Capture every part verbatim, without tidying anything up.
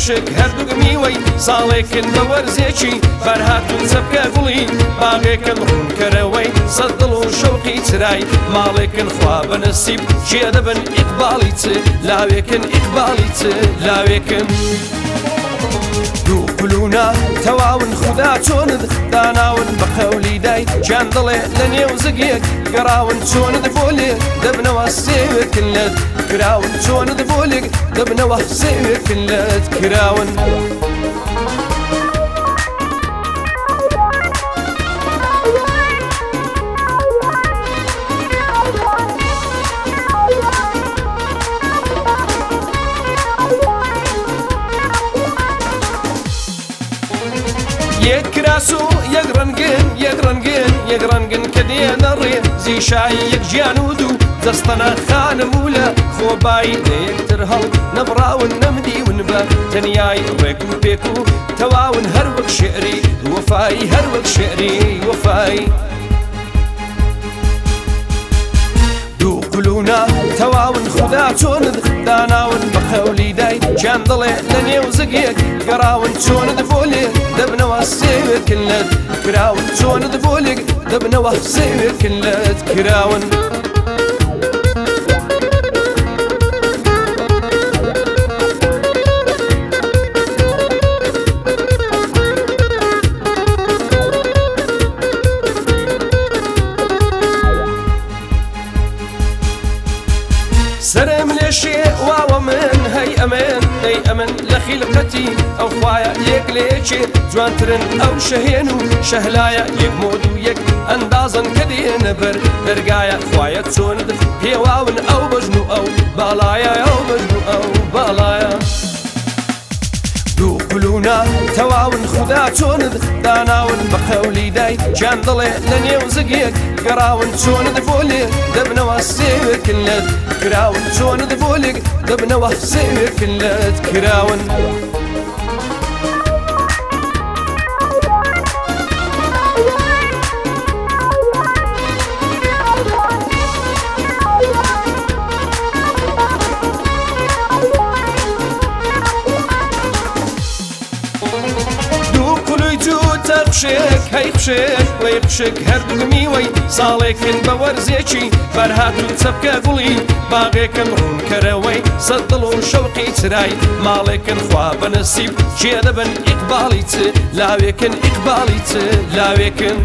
یەکشک هەردووک میوەی ساڵێکن بە وەرزێکی بەرهاتون سەبکە گوڵی باغێکن ڕوونکەرەوەی سەد دڵ و شەوقی چرای ماڵێکن خوا بەنەسیب چێ دەبن ئیقباڵی چ لاوێکن ئیقباڵی چ لاوێکن دوو قلونا تەواون خوددا چۆنت داناون بە قەولی دای گیان دڵێ لە نێو زگێک گەڕاون چۆنت بۆ لێ دەبنەوە سێوێکن لەت کراون چۆنت بۆ لێک دەبنەوە سێوێکن لەت کراون یەک کراس و یەک ڕەنگن یەک ڕەنگن یەک ڕەنگن کە دێنە ڕێ زیشایی یەک گیان و دوو دەستەنە خانم و لە خۆبایی لەیەکتر هەڵ نەبڕاون نەمدیون بە تەنیای ڕێک و پێک و تەواون هەر وەک شێعری وەفایی هەر وەک شێعری وەفایی دوو قلونا تەواون خوددا چۆنت داناون بە قەولی دای گیان دڵێ لە نێو زگێک گەڕاون چۆنت بۆ لێ دەبنەوە سێوێکن لەت کراون چۆنت بۆ لێک دەبنەوە سێوێکن لەت کراون سرم لێشێ واوە من هەی ئەمن هەی ئەمن لە خیلقەتی ئەو خوایە یەک لێچێ جوانترن ئەو شەهێن و شەهلایە یەک مۆد و یەک ئەندازن کە دێنە بەر دەرگایە خوایە چۆنت پێواون ئەو بەژن و ئەو باڵایە ئەو بەژن و ئەو باڵایە دوو قلونا تەواون خوددا چۆنت داناون بە قەولی دای گیان دڵێ لە نێو زگێک گەڕاون چۆنت بۆ لێ دەبنەوە سێوێکن لەت کراون چۆنت بۆ لێک دەبنەوە سێوێکن لەت کراون قشێک هەی قشێک وەی قشێک هەردووک میوەی ساڵێکن بە وەرزێکی بەرهاتون چەبکە گوڵی باغێکن ڕوونکەرەوەی سەد دڵ و شەوقی چرای ماڵێکن خوا بەنەسیب چێ دەبن ئیقباڵی چ لاوێکن ئیقباڵی چ لاوێکن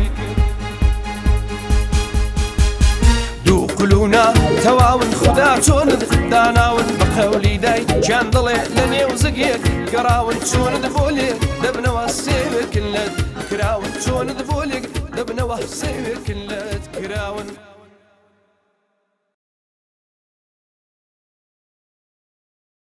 دوو قلونا تەواون خوددا چۆنت داناون بە قەولی دای گیان دڵێ لە نێو زگێک گەڕاون چۆنت بۆ لێ دەبنەوە سێوێکن لەت کراون چۆنت بۆ لێک دەبنەوە سێوێکن لەت کراون